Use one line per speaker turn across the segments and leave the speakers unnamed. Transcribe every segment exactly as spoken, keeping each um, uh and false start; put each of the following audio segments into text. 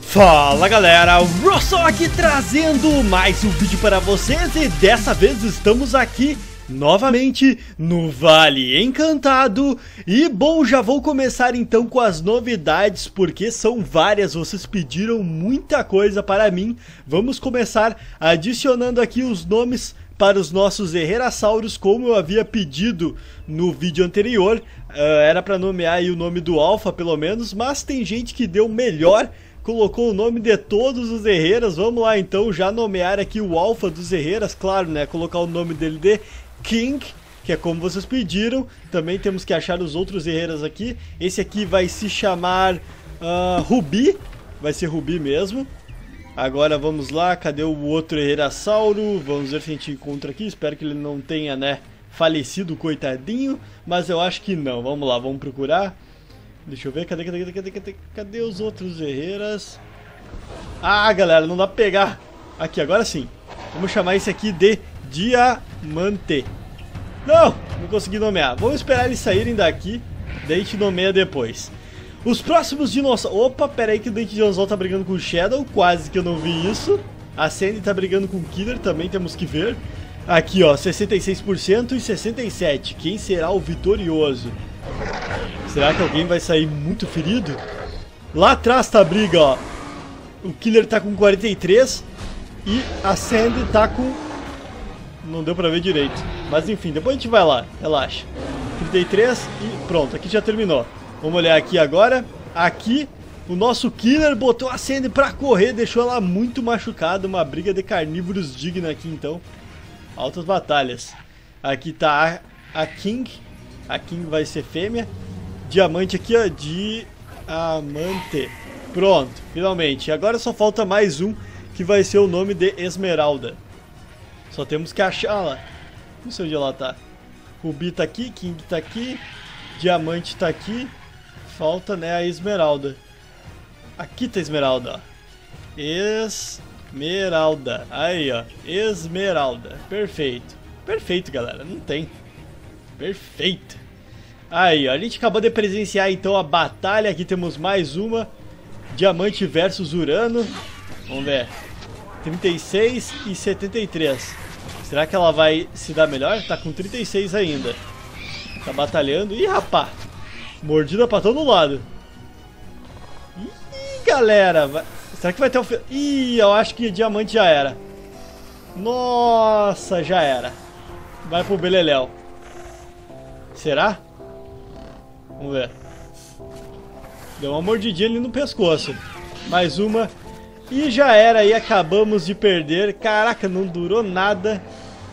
Fala galera, o Rosso aqui trazendo mais um vídeo para vocês e dessa vez estamos aqui novamente no Vale Encantado. E bom, já vou começar então com as novidades porque são várias, vocês pediram muita coisa para mim. Vamos começar adicionando aqui os nomes para os nossos Herrerassauros, como eu havia pedido no vídeo anterior. uh, Era para nomear aí o nome do Alpha pelo menos, mas tem gente que deu melhor, colocou o nome de todos os Herreras. Vamos lá então já nomear aqui o Alpha dos Herreras, claro, né, colocar o nome dele de King, que é como vocês pediram. Também temos que achar os outros Herreras aqui. Esse aqui vai se chamar uh, Rubi, vai ser Rubi mesmo. Agora vamos lá, cadê o outro Herrerassauro? Vamos ver se a gente encontra aqui, espero que ele não tenha, né, falecido, coitadinho. Mas eu acho que não, vamos lá, vamos procurar. Deixa eu ver, cadê, cadê, cadê, cadê, cadê, cadê os outros Herreras? Ah, galera, não dá pra pegar. Aqui, agora sim. Vamos chamar esse aqui de Diamante. Não, não consegui nomear. Vamos esperar eles saírem daqui, daí a gente nomeia depois. Os próximos dinossauros... Opa, pera aí que o Dente de Dinossauro tá brigando com o Shadow, quase que eu não vi isso. A Sandy tá brigando com o Killer, também temos que ver. Aqui, ó, sessenta e seis por cento e sessenta e sete por cento. Quem será o vitorioso? Será que alguém vai sair muito ferido? Lá atrás tá a briga, ó. O Killer tá com quarenta e três e a Sandy tá com... Não deu pra ver direito. Mas enfim, depois a gente vai lá, relaxa. trinta e três e pronto, aqui já terminou. Vamos olhar aqui agora. Aqui, o nosso Killer botou a Sandy pra correr, deixou ela muito machucada. Uma briga de carnívoros digna aqui, então. Altas batalhas. Aqui tá a, a King. A King vai ser fêmea. Diamante aqui, ó. Diamante. Pronto, finalmente. Agora só falta mais um, que vai ser o nome de Esmeralda. Só temos que achá-la. Não sei onde ela tá. Rubi tá aqui, King tá aqui, Diamante tá aqui. Falta, né, a Esmeralda. Aqui tá a Esmeralda, ó. Esmeralda. Aí, ó. Esmeralda. Perfeito. Perfeito, galera. Não tem. Perfeito. Aí, ó. A gente acabou de presenciar, então, a batalha. Aqui temos mais uma. Diamante versus Urano. Vamos ver. trinta e seis e setenta e três. Será que ela vai se dar melhor? Tá com trinta e seis ainda. Tá batalhando. Ih, rapá. Mordida pra todo lado. Ih, galera. Vai... Será que vai ter o... Ih, eu acho que Diamante já era. Nossa, já era. Vai pro Beleléu. Será? Vamos ver. Deu uma mordidinha ali no pescoço. Mais uma. E já era, e acabamos de perder. Caraca, não durou nada.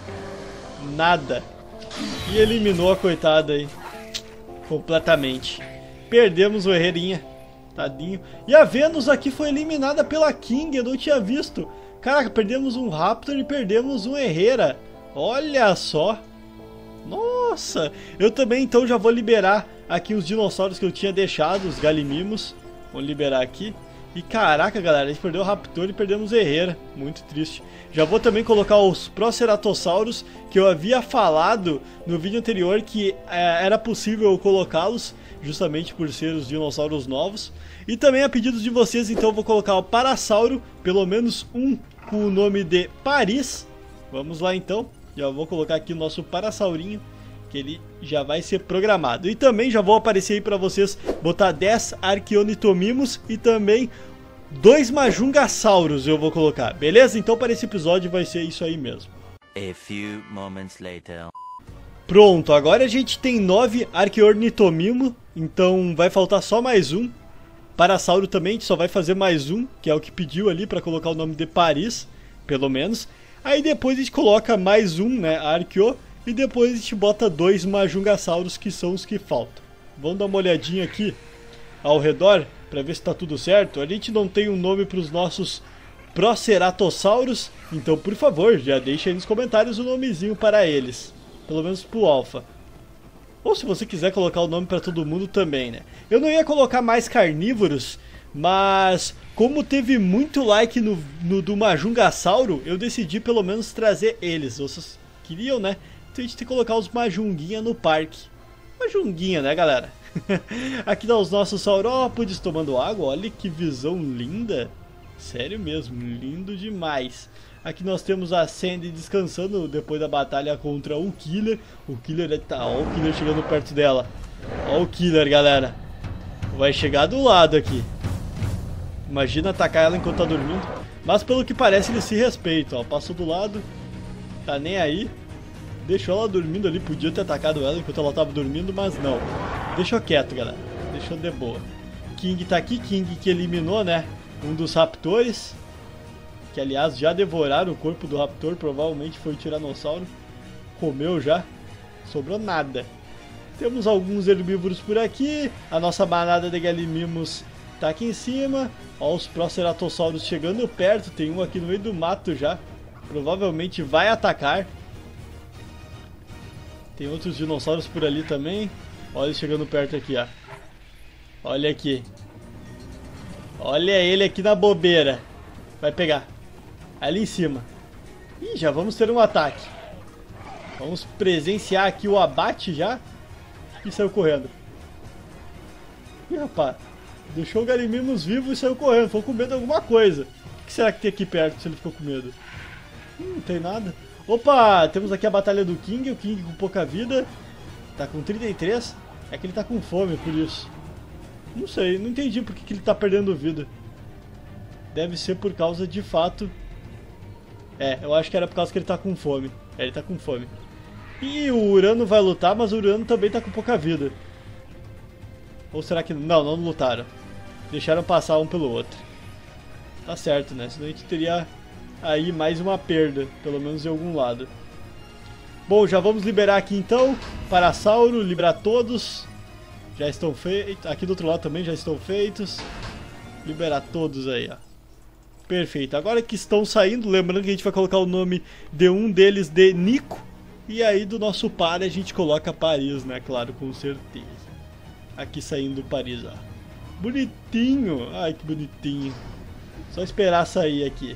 Nada. E eliminou a coitada aí. Completamente. Perdemos o Herrerinha. Tadinho. E a Vênus aqui foi eliminada pela King. Eu não tinha visto. Caraca, perdemos um Raptor e perdemos um Herrera. Olha só. Nossa. Eu também então já vou liberar aqui os dinossauros que eu tinha deixado. Os Galimimos. Vou liberar aqui. E caraca, galera, a gente perdeu o Raptor e perdemos o Herrera. Muito triste. Já vou também colocar os Proceratossauros, que eu havia falado no vídeo anterior que é, era possível colocá-los, justamente por ser os dinossauros novos. E também a pedidos de vocês, então eu vou colocar o Parasauro, pelo menos um com o nome de Paris. Vamos lá então. Já vou colocar aqui o nosso Parasaurinho, que ele já vai ser programado. E também já vou aparecer aí pra vocês, botar dez Arqueonitomimos e também dois Majungasauros eu vou colocar. Beleza? Então para esse episódio vai ser isso aí mesmo.
A few moments later.
Pronto, agora a gente tem nove Arqueonitomimo, então vai faltar só mais um. Parasauro também, a gente só vai fazer mais um, que é o que pediu ali pra colocar o nome de Paris, pelo menos. Aí depois a gente coloca mais um, né, Arqueo. E depois a gente bota dois Majungassauros, que são os que faltam. Vamos dar uma olhadinha aqui ao redor para ver se está tudo certo. A gente não tem um nome para os nossos Proceratossauros, então por favor, já deixa aí nos comentários o nomezinho para eles. Pelo menos para o Alpha. Ou se você quiser colocar o nome para todo mundo também, né? Eu não ia colocar mais carnívoros, mas como teve muito like no, no do Majungassauro, eu decidi pelo menos trazer eles. Vocês queriam, né? A gente tem que colocar os Majunguinha no parque. Majunguinha, né, galera? Aqui dá os nossos saurópodes tomando água. Olha que visão linda. Sério mesmo, lindo demais. Aqui nós temos a Sandy descansando depois da batalha contra o Killer. O Killer tá, ó, o Killer chegando perto dela. Ó o Killer, galera. Vai chegar do lado aqui. Imagina atacar ela enquanto tá dormindo. Mas pelo que parece eles se respeitam, ó. Passou do lado, tá nem aí. Deixou ela dormindo ali, podia ter atacado ela enquanto ela tava dormindo, mas não. Deixou quieto, galera. Deixou de boa. King tá aqui, King que eliminou, né, um dos raptores. Que aliás já devoraram o corpo do raptor, provavelmente foi o tiranossauro. Comeu já, sobrou nada. Temos alguns herbívoros por aqui. A nossa manada de galimimos tá aqui em cima. Ó os proceratossauros chegando perto, tem um aqui no meio do mato já. Provavelmente vai atacar. Tem outros dinossauros por ali também. Olha ele chegando perto aqui, ó. Olha aqui. Olha ele aqui na bobeira. Vai pegar. Ali em cima. Ih, já vamos ter um ataque. Vamos presenciar aqui o abate já. E saiu correndo. Ih, rapaz. Deixou o Galimimos vivo e saiu correndo. Ficou com medo de alguma coisa. O que será que tem aqui perto se ele ficou com medo? Hum, não tem nada. Opa, temos aqui a batalha do King. O King com pouca vida. Tá com trinta e três. É que ele tá com fome, por isso. Não sei, não entendi por que, que ele tá perdendo vida. Deve ser por causa de fato... É, eu acho que era por causa que ele tá com fome. É, ele tá com fome. E o Urano vai lutar, mas o Urano também tá com pouca vida. Ou será que... Não, não lutaram. Deixaram passar um pelo outro. Tá certo, né? Senão a gente teria aí mais uma perda, pelo menos em algum lado. Bom, já vamos liberar aqui então. Parasauro, liberar todos. Já estão feitos. Aqui do outro lado também já estão feitos. Liberar todos aí, ó. Perfeito. Agora que estão saindo, lembrando que a gente vai colocar o nome de um deles de Nico. E aí do nosso par a gente coloca Paris, né? Claro, com certeza. Aqui saindo Paris, ó. Bonitinho. Ai, que bonitinho. Só esperar sair aqui.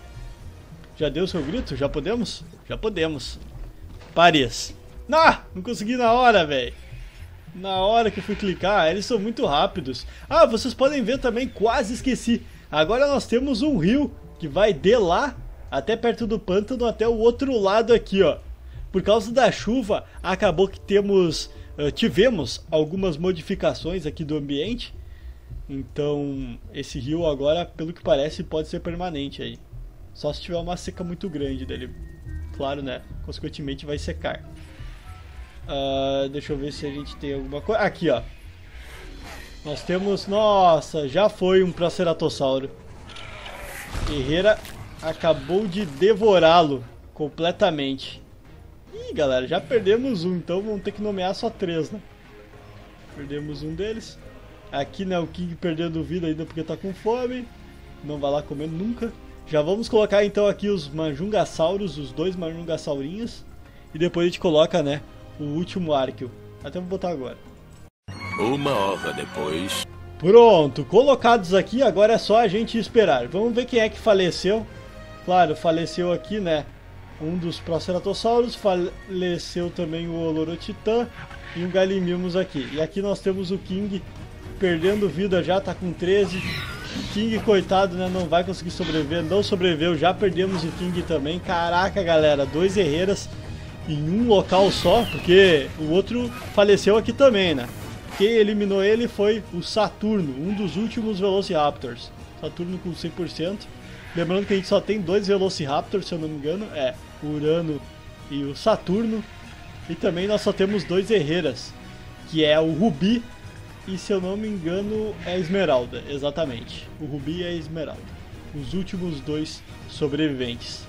Já deu seu grito? Já podemos? Já podemos. Paris. Ah, não consegui na hora, velho. Na hora que eu fui clicar, eles são muito rápidos. Ah, vocês podem ver também, quase esqueci. Agora nós temos um rio que vai de lá até perto do pântano, até o outro lado aqui, ó. Por causa da chuva, acabou que temos, uh, tivemos algumas modificações aqui do ambiente. Então, esse rio agora, pelo que parece, pode ser permanente aí. Só se tiver uma seca muito grande dele. Claro, né? Consequentemente vai secar. Uh, deixa eu ver se a gente tem alguma coisa. Aqui, ó. Nós temos... Nossa, já foi um Proceratossauro. Guerreira acabou de devorá-lo completamente. Ih, galera, já perdemos um. Então vamos ter que nomear só três, né? Perdemos um deles. Aqui, né, o King perdendo vida ainda porque tá com fome. Não vai lá comer nunca. Já vamos colocar então aqui os Manjungassauros, os dois Manjungassaurinhos. E depois a gente coloca, né, o último Arqueo. Até vou botar agora.
Uma hora depois.
Pronto, colocados aqui, agora é só a gente esperar. Vamos ver quem é que faleceu. Claro, faleceu aqui, né, um dos Proceratossauros. Faleceu também o Olorotitã e um Galimimos aqui. E aqui nós temos o King perdendo vida já, tá com treze. King, coitado, né, não vai conseguir sobreviver. Não sobreviveu, já perdemos o King também. Caraca, galera, dois herreiras em um local só, porque o outro faleceu aqui também, né? Quem eliminou ele foi o Saturno, um dos últimos Velociraptors. Saturno com cem por cento. Lembrando que a gente só tem dois Velociraptors, se eu não me engano. É, o Urano e o Saturno. E também nós só temos dois herreiras, que é o Rubi e, se eu não me engano, é a Esmeralda. Exatamente, o Rubi e a Esmeralda. Os últimos dois sobreviventes.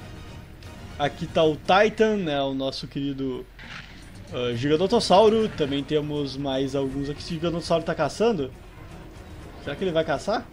Aqui está o Titan, né, o nosso querido... Uh, Giganotossauro, também temos mais alguns aqui. Se o Giganotossauro tá caçando, será que ele vai caçar?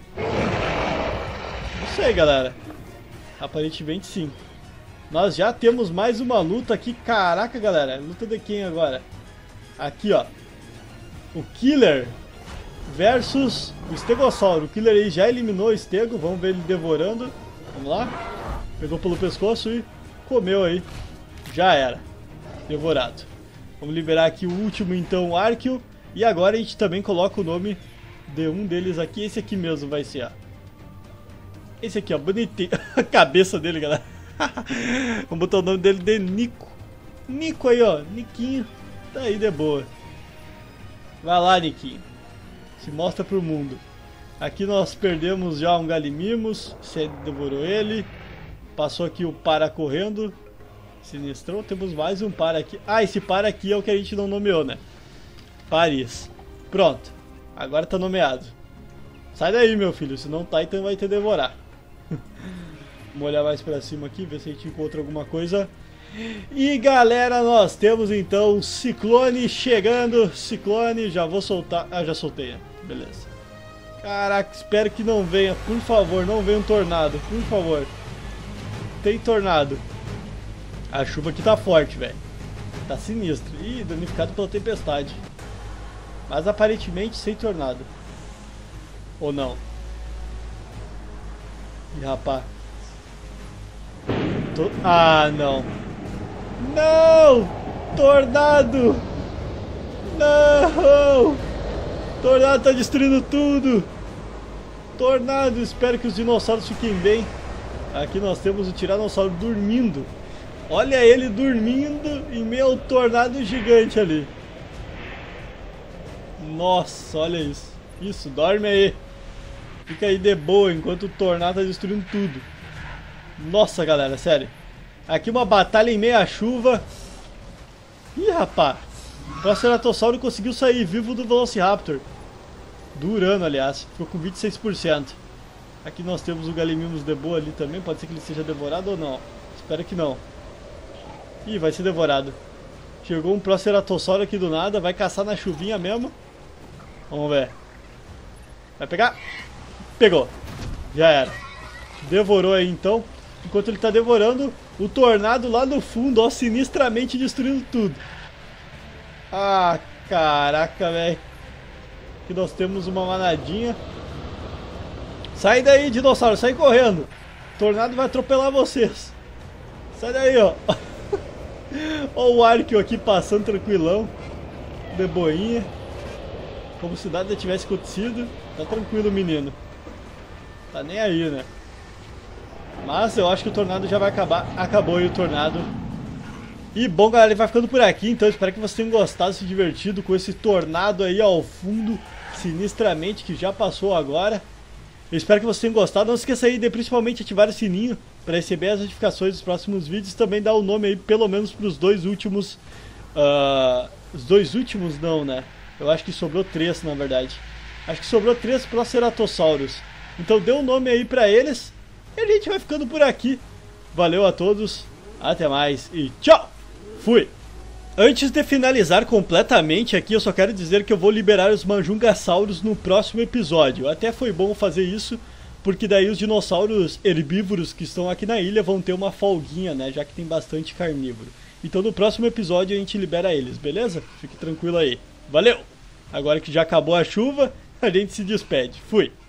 Não sei, galera. Aparentemente sim. Nós já temos mais uma luta aqui. Caraca, galera, luta de quem agora? Aqui, ó, o Killer versus o Stegossauro. O Killer aí já eliminou o Stego. Vamos ver ele devorando. Vamos lá. Pegou pelo pescoço e comeu aí. Já era. Devorado. Vamos liberar aqui o último, então, Arqueo. E agora a gente também coloca o nome de um deles aqui. Esse aqui mesmo vai ser, ó. Esse aqui, ó, bonitinho. A cabeça dele, galera. Vamos botar o nome dele de Nico. Nico aí, ó. Niquinho. Tá aí de boa. Vai lá, Niquinho. Se mostra pro mundo. Aqui nós perdemos já um Galimimos. Você devorou ele. Passou aqui o para correndo. Sinistrão. Temos mais um para aqui. Ah, esse para aqui é o que a gente não nomeou, né? Paris. Pronto. Agora tá nomeado. Sai daí, meu filho. Senão o Titan vai te devorar. Vamos olhar mais pra cima aqui. Ver se a gente encontra alguma coisa. E galera, nós temos então Ciclone chegando. Ciclone, já vou soltar. Ah, já soltei. Beleza. Caraca, espero que não venha. Por favor, não venha um tornado. Por favor. Tem tornado. A chuva aqui tá forte, velho. Tá sinistro. Ih, danificado pela tempestade. Mas aparentemente sem tornado. Ou não? Ih, rapaz. Tô... Ah, não. Não! Tornado! Não! Tornado tá destruindo tudo! Tornado! Espero que os dinossauros fiquem bem. Aqui nós temos o Tiranossauro dormindo. Olha ele dormindo em meio ao tornado gigante ali. Nossa, olha isso. Isso, dorme aí. Fica aí de boa enquanto o tornado tá destruindo tudo. Nossa, galera, sério. Aqui uma batalha em meia chuva. Ih, rapaz. O Proceratossauro conseguiu sair vivo do Velociraptor. Do Urano, aliás. Ficou com vinte e seis por cento. Aqui nós temos o Galimimos de boa ali também. Pode ser que ele seja devorado ou não. Espero que não. Ih, vai ser devorado. Chegou um Proceratossauro aqui do nada. Vai caçar na chuvinha mesmo. Vamos ver. Vai pegar? Pegou. Já era. Devorou aí então. Enquanto ele tá devorando, o tornado lá no fundo, ó, sinistramente destruindo tudo. Ah, caraca, velho. Aqui nós temos uma manadinha. Sai daí, dinossauro, sai correndo. O tornado vai atropelar vocês. Sai daí, ó. Ó o Arceus aqui passando tranquilão. De boinha. Como se nada tivesse acontecido. Tá tranquilo, menino. Tá nem aí, né? Mas eu acho que o tornado já vai acabar. Acabou aí o tornado. E bom, galera, ele vai ficando por aqui. Então eu espero que vocês tenham gostado, se divertido com esse tornado aí ao fundo, sinistramente, que já passou agora. Eu espero que vocês tenham gostado. Não se esqueça aí de principalmente ativar o sininho para receber as notificações dos próximos vídeos. Também dá o nome aí, pelo menos, para os dois últimos. Uh, os dois últimos não, né? Eu acho que sobrou três, na verdade. Acho que sobrou três Proceratossauros. Então dê um nome aí para eles. E a gente vai ficando por aqui. Valeu a todos, até mais e tchau! Fui! Antes de finalizar completamente aqui, eu só quero dizer que eu vou liberar os Manjungassauros no próximo episódio. Até foi bom fazer isso, porque daí os dinossauros herbívoros que estão aqui na ilha vão ter uma folguinha, né? Já que tem bastante carnívoro. Então no próximo episódio a gente libera eles, beleza? Fique tranquilo aí. Valeu! Agora que já acabou a chuva, a gente se despede. Fui!